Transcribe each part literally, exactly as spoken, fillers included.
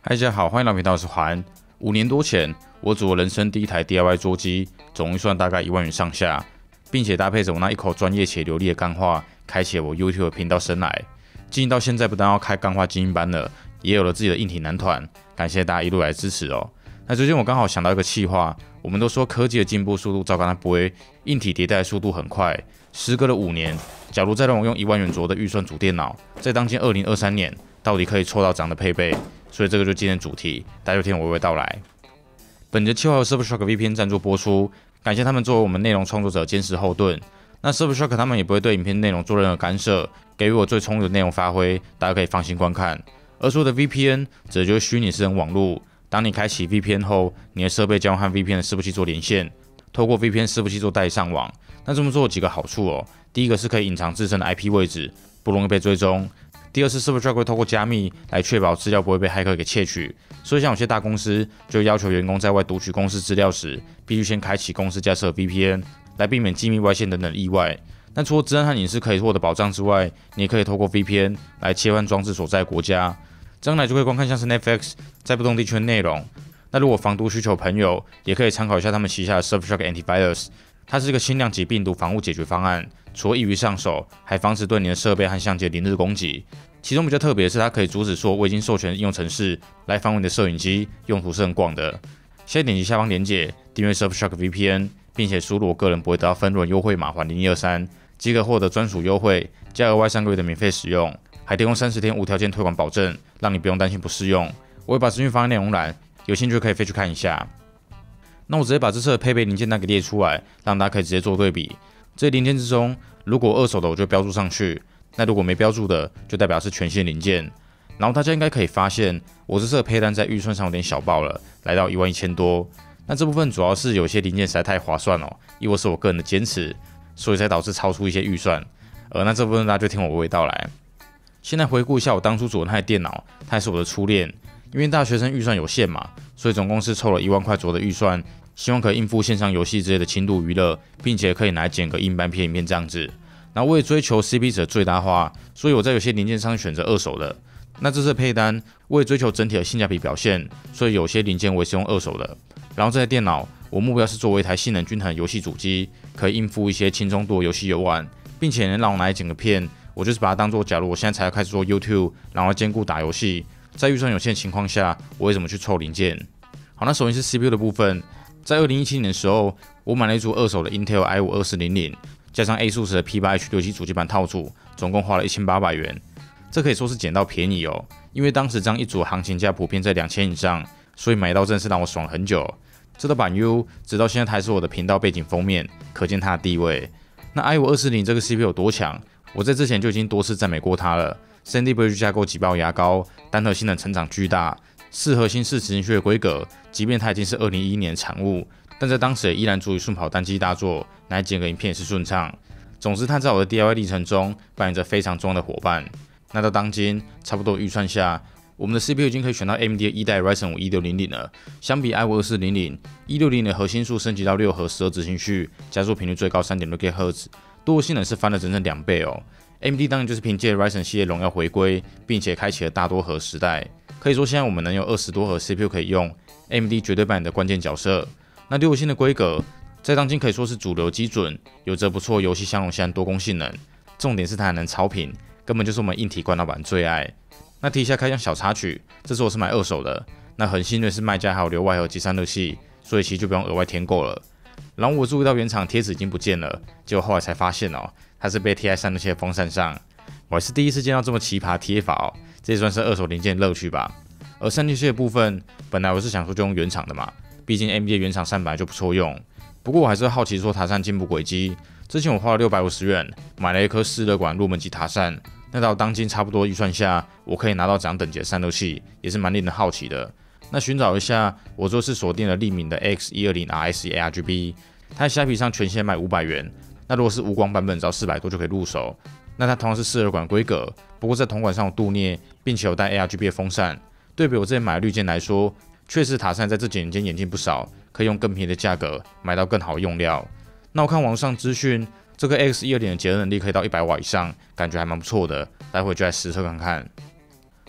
嗨，大家好，欢迎来到频道，我是环。五年多前，我组了人生第一台 D I Y 桌机，总预算大概一万元上下，并且搭配着我那一口专业且流利的干话，开启了我 YouTube 频道生涯。经营到现在，不但要开干话精英班了，也有了自己的硬体男团，感谢大家一路来支持哦。那最近我刚好想到一个企划，我们都说科技的进步速度照刚它不会，硬体迭代的速度很快。时隔了五年，假如再让我用一万元左右的预算组电脑，在当今二零二三年，到底可以凑到这样的配备？所以这个就是今天的主题，大家就听我娓娓道来。本节企划由 Surfshark V P N 赞助播出，感谢他们作为我们内容创作者坚实后盾。那 Surfshark 他们也不会对影片内容做任何干涉，给予我最充裕的内容发挥，大家可以放心观看。而所谓的 V P N 指的就是虚拟私人网络，当你开启 V P N 后，你的设备将和 V P N 的伺服器做连线，透过 V P N 伺服器做代理上网。那这么做有几个好处哦，第一个是可以隐藏自身的 I P 位置，不容易被追踪。第二是 Surfshark 会透过加密来确保资料不会被骇客给窃取，所以像有些大公司就要求员工在外读取公司资料时，必须先开启公司架设的 V P N， 来避免机密外泄等等意外。那除了治安和隐私可以获得保障之外，你也可以透过 V P N 来切换装置所在的国家，这样来就可以观看像是 Netflix 在不同地区的内容。那如果防毒需求朋友，也可以参考一下他们旗下的 Surfshark Antivirus， 它是一个轻量级病毒防护解决方案。除了易于上手，还防止对你的设备和相机的连日攻击。其中比较特别的是，它可以阻止说未经授权的应用程式来访问你的摄影机，用途是很广的。现在点击下方链接订阅 Surfshark V P N， 并且输入我个人不会得到分润优惠码环零一二三，即可获得专属优惠，加额外三个月的免费使用，还提供三十天无条件退款保证，让你不用担心不适用。我会把资讯放在内容栏，有兴趣可以飞去看一下。那我直接把这次的配备零件单给列出来，让大家可以直接做对比。这些零件之中，如果二手的我就标注上去，那如果没标注的，就代表是全新零件。然后大家应该可以发现，我这次的配单在预算上有点小爆了，来到一万一千多。那这部分主要是有些零件实在太划算哦，亦或是我个人的坚持，所以才导致超出一些预算。而那这部分大家就听我娓娓道来。现在回顾一下我当初组的那台电脑，它也是我的初恋。因为大学生预算有限嘛，所以总共是凑了一万块左右的预算。希望可以应付线上游戏之类的轻度娱乐，并且可以拿来剪个硬般片影片这样子。然后为了追求 C P 值的最大化，所以我在有些零件上选择二手的。那这次的配单为了追求整体的性价比表现，所以有些零件我也是用二手的。然后这台电脑，我目标是作为一台性能均衡的游戏主机，可以应付一些轻中度的游戏游玩，并且能让我拿来剪个片。我就是把它当做，假如我现在才要开始做 YouTube， 然后兼顾打游戏，在预算有限的情况下，我会怎么去凑零件？好，那首先是 C P U 的部分。在二零一七年的时候，我买了一组二手的 Intel i 五 二四零零，加上 ASUS 的 P 八 H 六七 主机板套组，总共花了一千八百元。这可以说是捡到便宜哦，因为当时这样一组行情价普遍在两千以上，所以买到真的是让我爽很久。这套板 U 直到现在还是我的频道背景封面，可见它的地位。那 i 五 二四零这个 C P U 有多强？我在之前就已经多次赞美过它了。Sandy Bridge 架构挤爆牙膏，单核性能成长巨大。四核心四执行序的规格，即便它已经是二零一一年的产物，但在当时也依然足以顺跑单机大作，拿来剪个影片也是顺畅。总之，它在我的 D I Y 历程中扮演着非常重要的伙伴。那到当今差不多预算下，我们的 C P U 已经可以选到 A M D 的一代 Ryzen 五一六零零了。相比 i 五 二四零零，一六零零的核心数升级到六核十二执行序，加速频率最高 三点六 GHz， 多性能是翻了整整两倍哦。A M D 当然就是凭借 Ryzen 系列荣耀回归，并且开启了大多核时代。可以说，现在我们能有二十多核 C P U 可以用 ，A M D 绝对扮演的关键角色。那六核心的规格，在当今可以说是主流基准，有着不错游戏相容性和多功性能。重点是它还能超频，根本就是我们硬体关老板最爱。那提一下开箱小插曲，这次我是买二手的。那很幸运的是卖家还有留外盒及散热器，所以其实就不用额外添购了。然后我注意到原厂贴纸已经不见了，结果后来才发现哦，它是被贴在散热器的风扇上。我还是第一次见到这么奇葩的贴法哦，这也算是二手零件的乐趣吧。而散热器的部分，本来我是想说就用原厂的嘛，毕竟 A M D 的原厂扇本来就不错用。不过我还是好奇说塔扇进步轨迹。之前我花了六百五十元买了一颗四热管入门级塔扇，那到当今差不多预算下，我可以拿到怎样等级的散热器，也是蛮令人好奇的。那寻找一下，我就是锁定了利敏的 A X 一二零 R S A R G B， 它在虾皮上全线卖五百元。那如果是无光版本，只要四百多就可以入手。那它同样是四热管规格，不过在铜管上有镀镍，并且有带 A R G B 的风扇。对比我之前买的绿箭来说，确实塔扇在这几年间演进不少，可以用更便宜的价格买到更好的用料。那我看网上资讯，这个 A X 一二零的节能能力可以到一百瓦以上，感觉还蛮不错的，待会就来实测看看。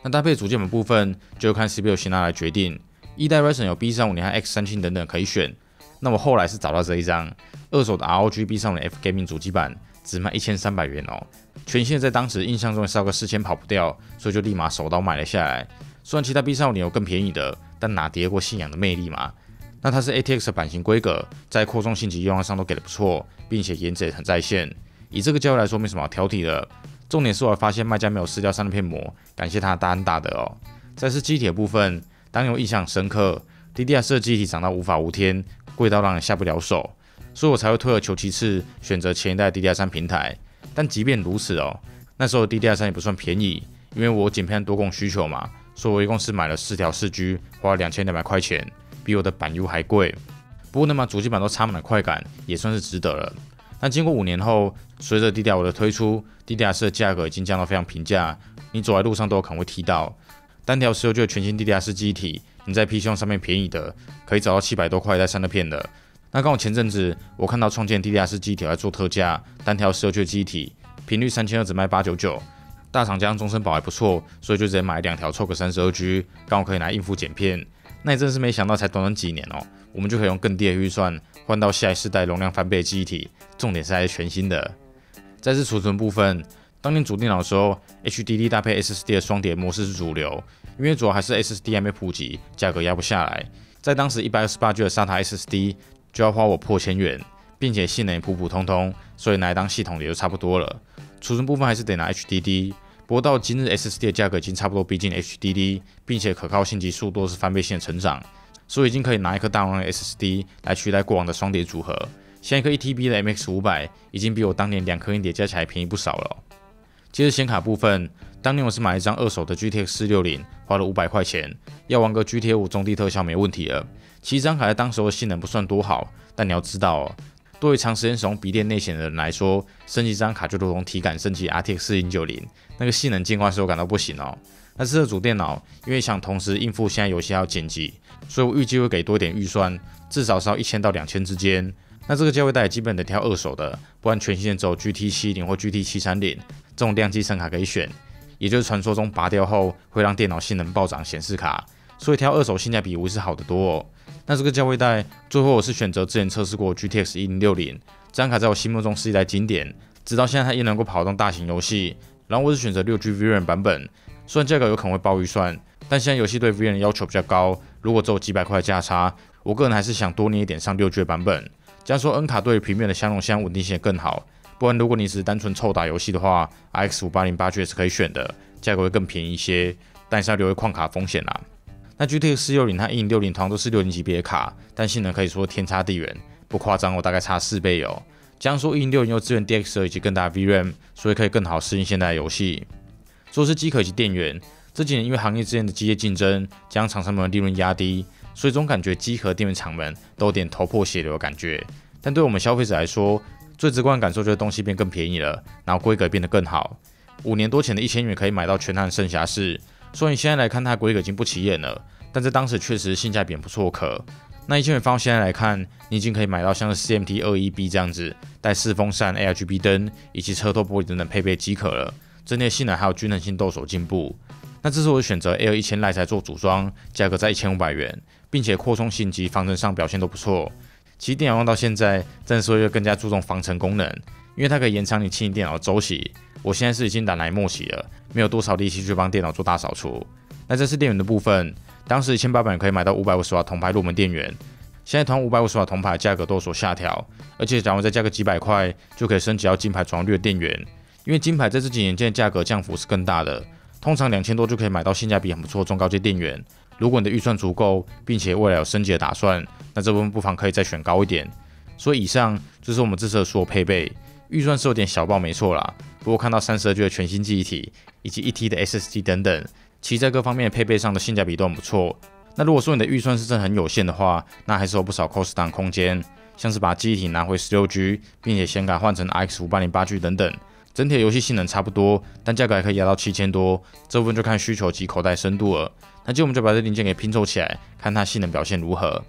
那搭配主键盘部分就看 C P U 型号来决定。一代 Ryzen 有 B 三五零和 X 三千等等可以选。那我后来是找到这一张二手的 R O G B 三五零 F Gaming 主机板，只卖一千三百元哦。全线在当时印象中烧个四千跑不掉，所以就立马手刀买了下来。虽然其他 B 三五零有更便宜的，但哪敌得过信仰的魅力嘛？那它是 A T X 的版型规格，在扩充性及用量上都给的不错，并且颜值也很在线。以这个价位来说，没什么好挑剔的。重点是我发现卖家没有撕掉散热片膜，感谢他大恩大德哦。再是机体的部分，当年我印象深刻 ，D D R 四的机体涨到无法無天，贵到让人下不了手，所以我才会退而求其次，选择前一代的 D D R 三平台。但即便如此哦，那时候的 D D R 三也不算便宜，因为我剪片多供需求嘛，所以我一共是买了四条四 G， 花了两千两百块钱，比我的板 U 还贵。不过能把主机板都插满的快感，也算是值得了。但经过五年后，随着 D D R 五的推出 ，D D R 四的价格已经降到非常平价，你走在路上都有可能会踢到。单条十六 G 的全新 D D R 四机体，你在 P C 用上面便宜的可以找到七百多块带散热片的。那刚好前阵子我看到创建 D D R 四机体在做特价，单条十六 G 的机体频率三千二只卖八百九十九，大厂加上终身保还不错，所以就直接买两条凑个三十二 G， 刚好可以拿应付剪片。那也真是没想到，才短短几年哦，我们就可以用更低的预算换到下一世代容量翻倍的机体，重点是还是全新的。再是储存部分，当年组电脑的时候 ，H D D 搭配 S S D 的双碟模式是主流，因为主要还是 S S D 还没普及，价格压不下来。在当时一百二十八 G 的 SATA S S D 就要花我破千元，并且性能也普普通通，所以拿来当系统也就差不多了。储存部分还是得拿 H D D。不过到今日 S S D 的价格已经差不多逼近 H D D， 并且可靠性及速度是翻倍性的成长，所以已经可以拿一颗大容量的 S S D 来取代过往的双碟组合。现在一颗 一 T B 的 M X 五百 已经比我当年两颗硬碟加起来便宜不少了、哦。接着显卡部分，当年我是买一张二手的 G T X 四六零，花了五百块钱，要玩个 G T A 五中低特效没问题了。其实这张卡在当时的性能不算多好，但你要知道哦，对于长时间使用笔电内显的人来说，升级这张卡就如同体感升级 R T X 四零九零，那个性能进化手感到不行哦。那这主电脑因为想同时应付现在游戏还有剪辑，所以我预计会给多一点预算，至少是要一千到两千之间。那这个价位带基本得挑二手的，不然全新只有 G T 七十 或 G T 七三零这种量机声卡可以选，也就是传说中拔掉后会让电脑性能暴涨显示卡，所以挑二手性价比无疑是好得多哦。那这个价位带，最后我是选择之前测试过 G T X 一零六零，这张卡在我心目中是一台经典，直到现在它依能够跑动大型游戏。然后我是选择 六 G V R A M 版本，虽然价格有可能会爆预算，但现在游戏对 V R A M 的要求比较高，如果只有几百块的价差，我个人还是想多捏一点上 六 G 的版本。加上说 N 卡对于平面的相容性稳定性更好，不然如果你只是单纯凑打游戏的话 ，R X 五八零八 G 是可以选的，价格会更便宜一些，但是要留意矿卡风险啦。那 G T X 四六零和一零六零同样都是六零级别的卡，但性能可以说天差地远，不夸张，我大概差四倍哦。加上说一零六零又支援 D X 二以及更大的 V R A M， 所以可以更好适应现在的游戏。说是机壳以及电源，这几年因为行业之间的激烈竞争，将厂商们的利润压低，所以总感觉机壳电源厂们都有点头破血流的感觉。但对我们消费者来说，最直观的感受就是东西变更便宜了，然后规格变得更好。五年多前的一千元可以买到全汉圣侠士，所以现在来看它的规格已经不起眼了，但在当时确实性价比不错可。那一千元放到现在来看，你已经可以买到像是 C M T 二十一 B 这样子带四风扇、A R G B 灯以及车头玻璃等等配备机壳了，整体的性能还有均衡性都有所进步。那这是我选择 L 一千 Lite 来做组装，价格在一千五百元，并且扩充性及防尘上表现都不错。其实电脑用到现在，真的是会更加注重防尘功能，因为它可以延长你清理电脑的周期。我现在是已经懒来默洗了，没有多少力气去帮电脑做大扫除。那这是电源的部分，当时一千八百元可以买到五百五十瓦铜牌入门电源，现在同样五百五十瓦铜牌的价格都有所下调，而且假如再加个几百块，就可以升级到金牌转换率的电源。因为金牌在这几年间的价格降幅是更大的，通常两千多就可以买到性价比很不错的中高阶电源。如果你的预算足够，并且未来有升级的打算，那这部分不妨可以再选高一点。所以以上就是我们这次的所有配备，预算是有点小爆没错啦。不过看到三十二 G 的全新记忆体以及一 T 的 S S D 等等，其实在各方面的配备上的性价比都很不错。那如果说你的预算是真的很有限的话，那还是有不少 cost down 空间，像是把记忆体拿回 十六 G， 并且显卡换成 R X 五八零八 G 等等。整体的游戏性能差不多，但价格还可以压到七千多，这部分就看需求及口袋深度了。那接着我们就把这零件给拼凑起来，看它性能表现如何。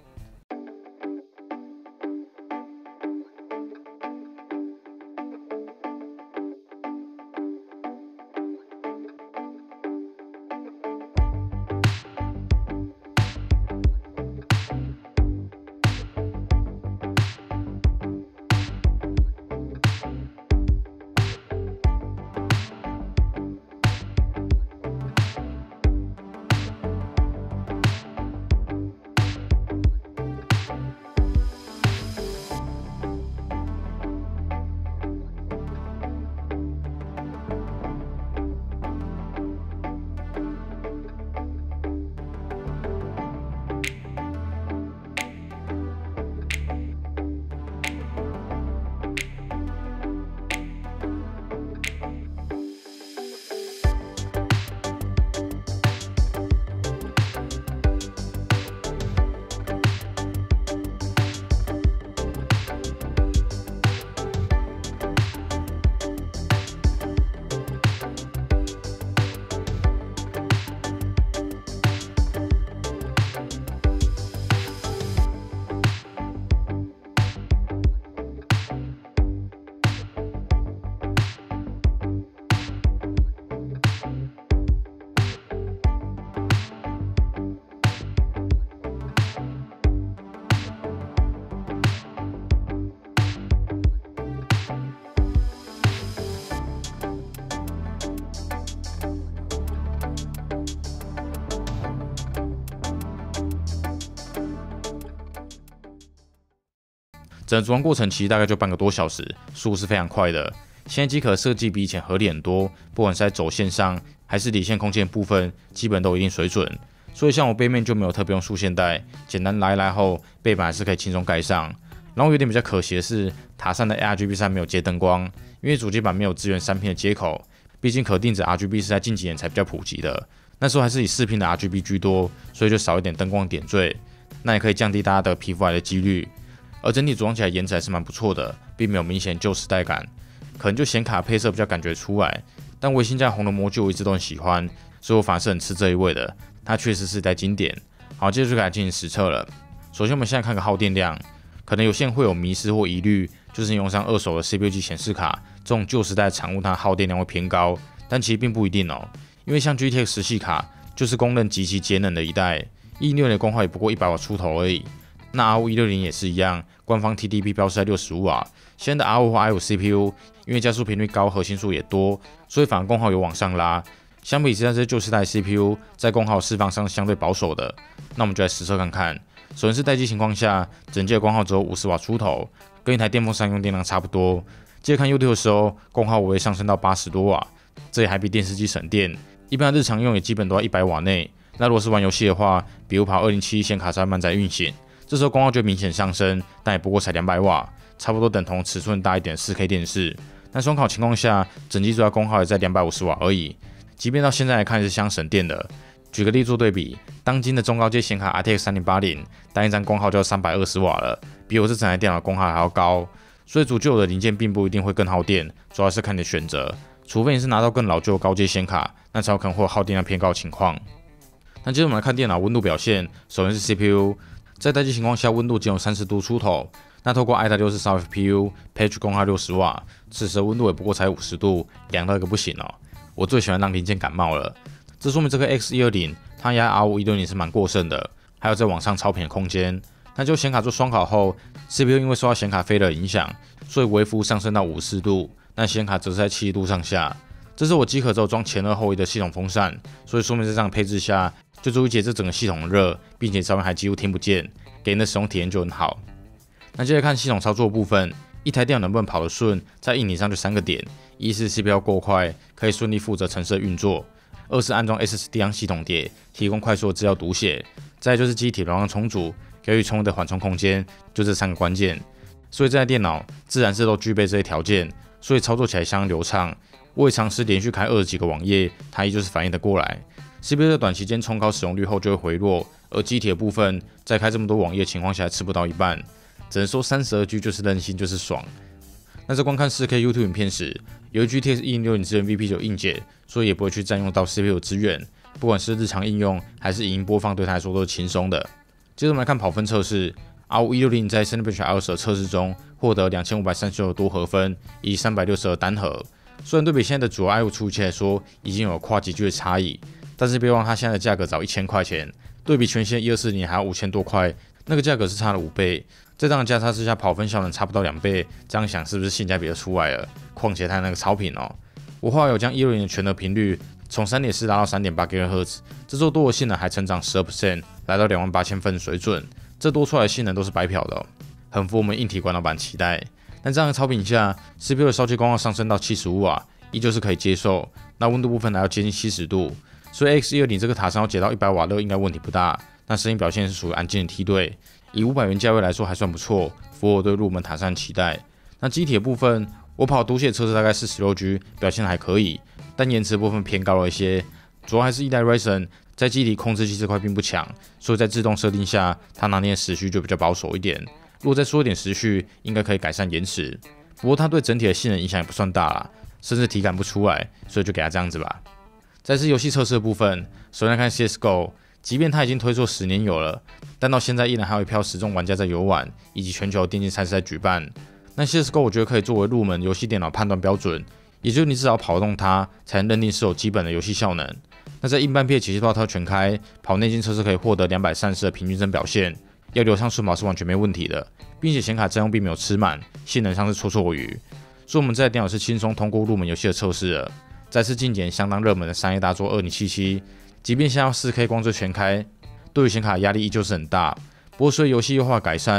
整个组装过程其实大概就半个多小时，速度是非常快的。现在机壳设计比以前合理很多，不管是在轴线上还是理线空间部分，基本都有一定水准。所以像我背面就没有特别用束线带，简单拉一拉后，背板还是可以轻松盖上。然后有点比较可惜的是，塔山的 A R G B 三没有接灯光，因为主机板没有支援三 pin 的接口，毕竟可定制 R G B 是在近几年才比较普及的。那时候还是以四 pin 的 R G B 居多，所以就少一点灯光点缀，那也可以降低大家得皮肤癌的几率。而整体组装起来颜值还是蛮不错的，并没有明显旧时代感，可能就显卡配色比较感觉出来。但微星家红的模具我一直都很喜欢，所以我反而是很吃这一味的，它确实是一代经典。好，接着就给它进行实测了。首先我们现在看个耗电量，可能有些人会有迷思或疑虑，就是你用上二手的 C P U 级显示卡，这种旧时代的产物它耗电量会偏高，但其实并不一定哦。因为像 G T X 十系卡就是公认极其节能的一代，一零六零的功耗也不过一百瓦出头而已。那 R O 一六零也是一样，官方 T D P 标示在六十五瓦。现在的 R O 或 I 五 C P U 因为加速频率高，核心数也多，所以反而功耗有往上拉。相比之下，这些旧时代 C P U 在功耗释放上是相对保守的。那我们就来实测看看。首先是待机情况下，整机的功耗只有五十瓦出头，跟一台电风扇用电量差不多。接着看 YouTube 的时候，功耗我会上升到八十多瓦，这也还比电视机省电。一般的日常用也基本都在一百瓦内。那如果是玩游戏的话，比如跑二零七一显卡三慢在运行，这时候功耗就明显上升，但也不过才两百瓦，差不多等同尺寸大一点 四K 电视。但双烤情况下，整机主要功耗也在两百五十瓦而已，即便到现在来看是相省电的。举个例做对比，当今的中高阶显卡 R T X 三零八零，单一张功耗就要三百二十瓦了，比我这整台电脑功耗还要高。所以主旧的零件并不一定会更耗电，主要是看你的选择，除非你是拿到更老旧的高阶显卡，那才有可能会有耗电量偏高的情况。那接着我们来看电脑温度表现，首先是 C P U， 在待机情况下温度仅有三十度出头，那透过 I 六十四 F P U，Page 功耗六十瓦，此时的温度也不过才五十度，凉到一个不行哦。我最喜欢让零件感冒了，这说明这个 X 一二零它压 R 五一六零是蛮过剩的，还有在往上超频的空间。那就显卡做双烤后 ，C P U 因为受到显卡飞热影响，所以微幅上升到五十度，那显卡则是在七十度上下。这是我机壳只有装前二后一的系统风扇，所以说明在这样的配置下，就足以解这整个系统的热，并且照明还几乎听不见，给人的使用体验就很好。那接着看系统操作的部分，一台电脑能不能跑得顺，在硬体上就三个点：一是 C P U 够快，可以顺利负责程式的运作；二是安装 S S D 当系统碟，提供快速的资料读写；再来就是机体容量充足，给予充分的缓冲空间，就这三个关键。所以这台电脑自然是都具备这些条件，所以操作起来相当流畅。我也尝试连续开二十几个网页，它依旧是反应得过来。C P U 在短期间冲高使用率后就会回落，而机体的部分在开这么多网页情况下吃不到一半，只能说三十二 G 就是任性就是爽。那在观看 四 K YouTube 影片时，由于 G T X 一零六零支援 V P 九硬解，所以也不会去占用到 C P U 资源，不管是日常应用还是影音播放，对它来说都是轻松的。接着我们来看跑分测试 ，R 五一六零在 Cinebench I O S 的测试中获得两千五百三十六的多核分，以及三百六十二单核。虽然对比现在的主流 I 五处理器来说，已经有跨级距的差异，但是别忘了它现在的价格早一千块钱，对比全新的一二四零还要五千多块，那个价格是差了五倍。在这样的价差之下，跑分效能差不到两倍，这样想是不是性价比就出来了？况且它那个超频哦，我后来有将一六零的全核频率从 三点四 拉到 三点八 吉赫兹， 这周多的性能还成长 百分之十二， 来到两万八千分的水准，这多出来的性能都是白嫖的哦，很符合我们硬体管老板期待。但这样的超频下 ，C P U 的烧机功耗上升到七十五瓦，依旧是可以接受。那温度部分来到接近七十度，所以 X 一二零这个塔山要解到一百瓦热应该问题不大。那声音表现是属于安静的梯队，以五百元价位来说还算不错，符合我对入门塔山的期待。那机体的部分，我跑读写测试大概是十六 G， 表现还可以，但延迟部分偏高了一些，主要还是一代 Ryzen 在机体控制器这块并不强，所以在自动设定下，它拿捏的时序就比较保守一点。如果再说一点时序，应该可以改善延迟。不过它对整体的性能影响也不算大啦，甚至体感不出来，所以就给它这样子吧。再是游戏测试的部分，首先看 C S G O， 即便它已经推出十年有了，但到现在依然还有一票死忠玩家在游玩，以及全球电竞赛事在举办。那 C S G O 我觉得可以作为入门游戏电脑判断标准，也就是你至少跑动它，才能认定是有基本的游戏效能。那在硬半片解析度套全开，跑内建测试可以获得两百三十的平均帧表现。要流畅顺跑是完全没问题的，并且显卡占用并没有吃满，性能上是绰绰有余，所以我们这台电脑是轻松通过入门游戏的测试了。再次近年相当热门的商业大作二零七七，即便现在要 四 K 光追全开，对于显卡的压力依旧是很大。不过随着游戏优化改善，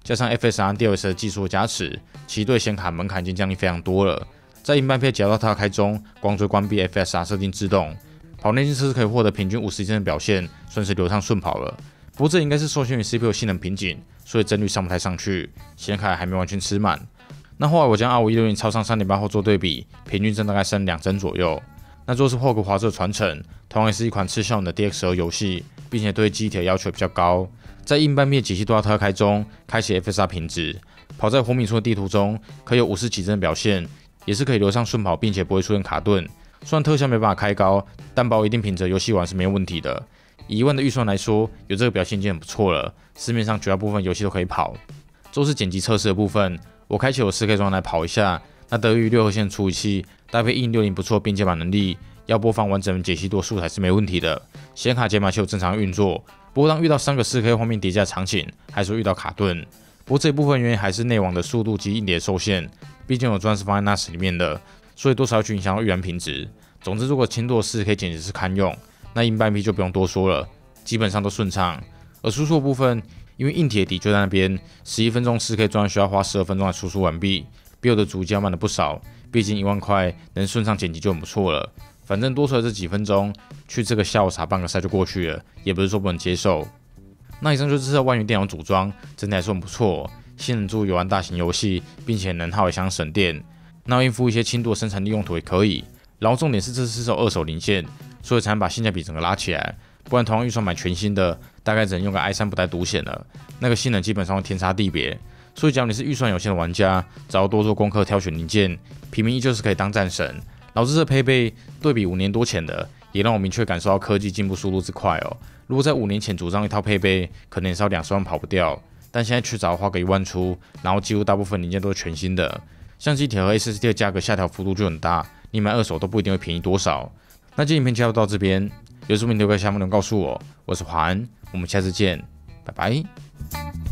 加上 F S R D L S 的技术的加持，其实对显卡门槛已经降低非常多了。在硬半片只要到它开中，光追关闭 F S R 设定自动，跑内径测试可以获得平均五十帧的表现，算是流畅顺跑了。不过这应该是受限于 C P U 性能瓶颈，所以帧率上不太上去，显卡还没完全吃满。那后来我将 R 五一六零超上 三点八 后做对比，平均帧大概剩两帧左右。那若是霍格华兹的传承，同样也是一款吃效能的 D X 十二 游戏，并且对机体的要求比较高。在硬半片解析度要特开中，开启 F S R 品质，跑在火米村的地图中，可以有五十几帧的表现，也是可以流畅顺跑，并且不会出现卡顿。虽然特效没办法开高，但保有一定品质的游戏玩是没有问题的。以一万的预算来说，有这个表现已经很不错了。市面上绝大部分游戏都可以跑。这是剪辑测试的部分，我开启我 四K 装来跑一下。那得益于六核线处理器搭配 E 六零不错的编解码能力，要播放完整的解析度素材是没问题的。显卡解码器有正常运作，不过当遇到三个 四K 画面叠加的场景，还是会遇到卡顿。不过这一部分原因还是内网的速度及硬碟受限，毕竟有专是放在 N A S 里面的，所以多少去影响到预览品质。总之，如果轻度的 四K 简直是堪用，那硬半片就不用多说了，基本上都顺畅。而输出的部分，因为硬体底就在那边，十一分钟 四K 专需要花十二分钟来输出完毕，比我的主机要慢了不少。毕竟一万块能顺畅剪辑就很不错了。反正多出来这几分钟，去这个下午茶半个赛就过去了，也不是说不能接受。那以上就是这万元电脑组装，整体来说很不错，性能足以玩大型游戏，并且能耗也相省电。那应付一些轻度的生产力用途也可以。然后重点是这是手二手零件，所以才能把性价比整个拉起来。不然同样预算买全新的，大概只能用个 i 三不带独显了，那个性能基本上会天差地别。所以假如你是预算有限的玩家，只要多做功课挑选零件，平民依旧是可以当战神。老子这配备对比五年多前的，也让我明确感受到科技进步速度之快哦。如果在五年前组装一套配备，可能也是要两三万跑不掉，但现在却只要花个一万出，然后几乎大部分零件都是全新的。像机体和 S S D 的价格下调幅度就很大，你买二手都不一定会便宜多少。那这影片就到这边，有什么留在下方留言告诉我。我是华安，我们下次见，拜拜。